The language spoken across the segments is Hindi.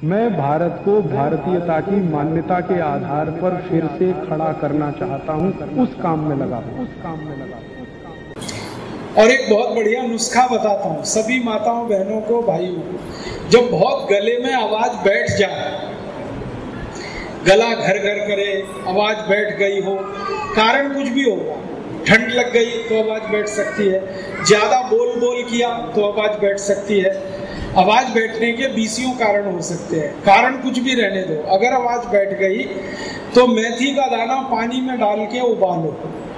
मैं भारत को भारतीयता की मान्यता के आधार पर फिर से खड़ा करना चाहता हूँ। उस काम में लगा हूँ। और एक बहुत बढ़िया नुस्खा बताता हूँ सभी माताओं बहनों को, भाइयों को। जब बहुत गले में आवाज बैठ जाए, गला घर घर करे, आवाज बैठ गई हो, कारण कुछ भी होगा, ठंड लग गई तो आवाज बैठ सकती है, ज्यादा बोल बोल किया तो आवाज बैठ सकती है। आवाज बैठने के 20 कारण हो सकते हैं, कारण कुछ भी रहने दो। अगर आवाज बैठ गई तो मेथी का दाना पानी में डाल के उबालो,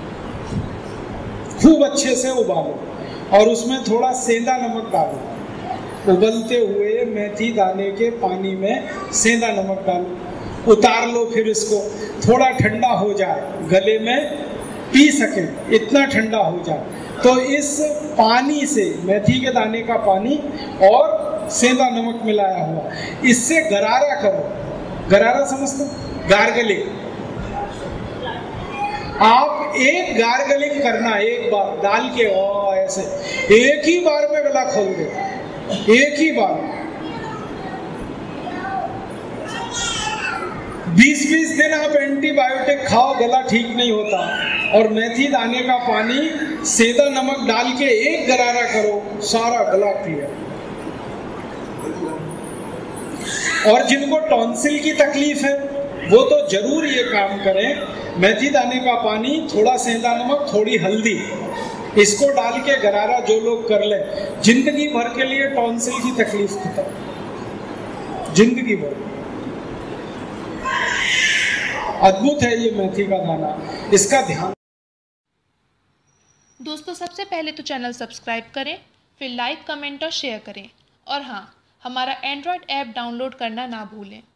खूब अच्छे से उबालो, और उसमें थोड़ा सेंधा नमक डालो। उबलते हुए मेथी दाने के पानी में सेंधा नमक डालो, उतार लो। फिर इसको थोड़ा ठंडा हो जाए, गले में पी सके इतना ठंडा हो जाए, तो इस पानी से, मेथी के दाने का पानी और सेंधा नमक मिलाया हुआ, इससे गरारा करो। गरारा समझते? गार्गलिंग। आप एक गार्गलिंग करना, एक बार डाल के ऐसे एक ही बार में गला खोल दे, एक ही बार। 20-20 दिन आप एंटीबायोटिक खाओ, गला ठीक नहीं होता, और मेथी दाने का पानी सेंधा नमक डाल के एक गरारा करो, सारा गला क्लियर। और जिनको टॉन्सिल की तकलीफ है वो तो जरूर ये काम करें। मेथी दाने का पानी, थोड़ा सेंधा नमक, थोड़ी हल्दी, इसको डाल के गरारा जो लोग कर ले, जिंदगी भर के लिए टॉन्सिल की तकलीफ खत्म, जिंदगी भर। अद्भुत है ये मेथी का दाना, इसका ध्यान। दोस्तों, सबसे पहले तो चैनल सब्सक्राइब करें, फिर लाइक, कमेंट और शेयर करें, और हाँ, हमारा एंड्रॉयड ऐप डाउनलोड करना ना भूलें।